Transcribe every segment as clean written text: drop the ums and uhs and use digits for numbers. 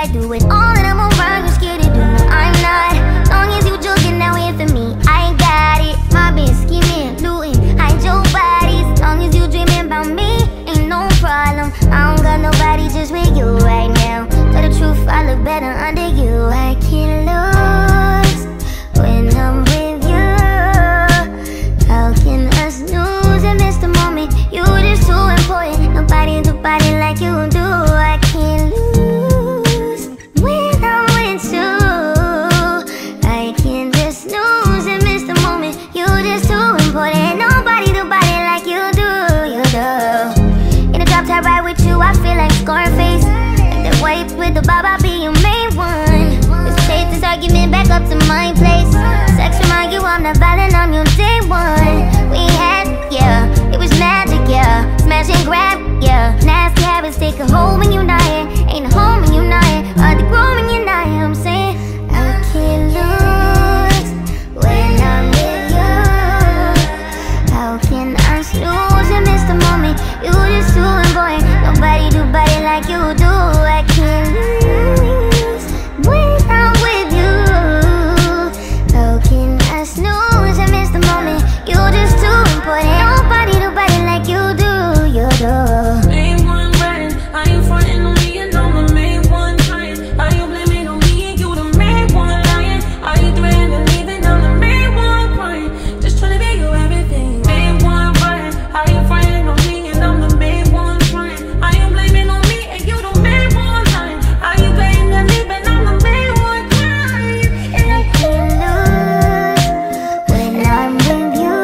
I do it all and I'm around, you scared to do. No, I'm not. Long as you juggin, now here for me, I got it. Mobbin, schemin, lootin, hide your bodies. Long as you dreamin about me, ain't no problem. I don't got nobody just with you right now. Tell the truth, I look better under you. I can't lose when I'm with you. How can I snooze and miss the moment? You just too important. Nobody do body like you do. I can't lose when I'm with you. I can't just snooze and miss the moment. You just too important. Nobody do body like you do. You do. In a drop top ride with you, I feel like Scarface. Like that white with the bob, I'll be your main one. Let's take this argument back up to my place. Sex remind you I'm not violent, I'm your day one. We had, yeah, it was magic, yeah. Smash and grab, yeah. Nasty habits take a hold when you're not here. Ain't a home when you're not here. Hard to grow when you're not here. I'm saying I can't lose when I'm with you. How can I snooze and miss the moment? You just too important. Nobody do body like you do. I can't lose when I'm with you. How can I snooze and miss the moment? You just too important. Nobody do body like you do. You do. Main one riding, I ain't frontin' on me and I'm the main one trying. Are you blaming on me and you the main one lying? Are you threatening to leave and I'm the main one crying? Just trying to be your everything. Main one riding, are you frontin' on me and I'm the main one trying? Are you blaming on me and you the main one lying? Are you blaming to leave and I'm the main one crying? I can't lose when I'm with you.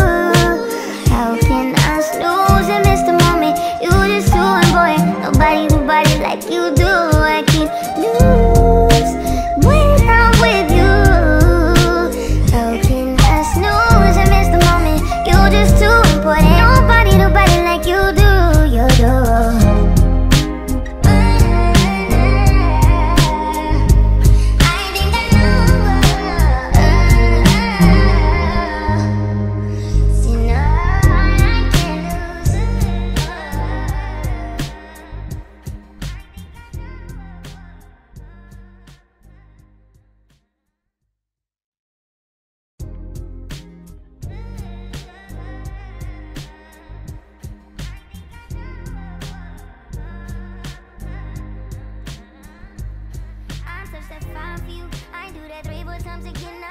How can I snooze and miss the moment? You just too important. Nobody do body like you do. I can't lose when I'm with you. How can I snooze and miss the moment? You just too important. Nobody do body like you do. You do. I'm such that fine for you. I do that 3-4 times again.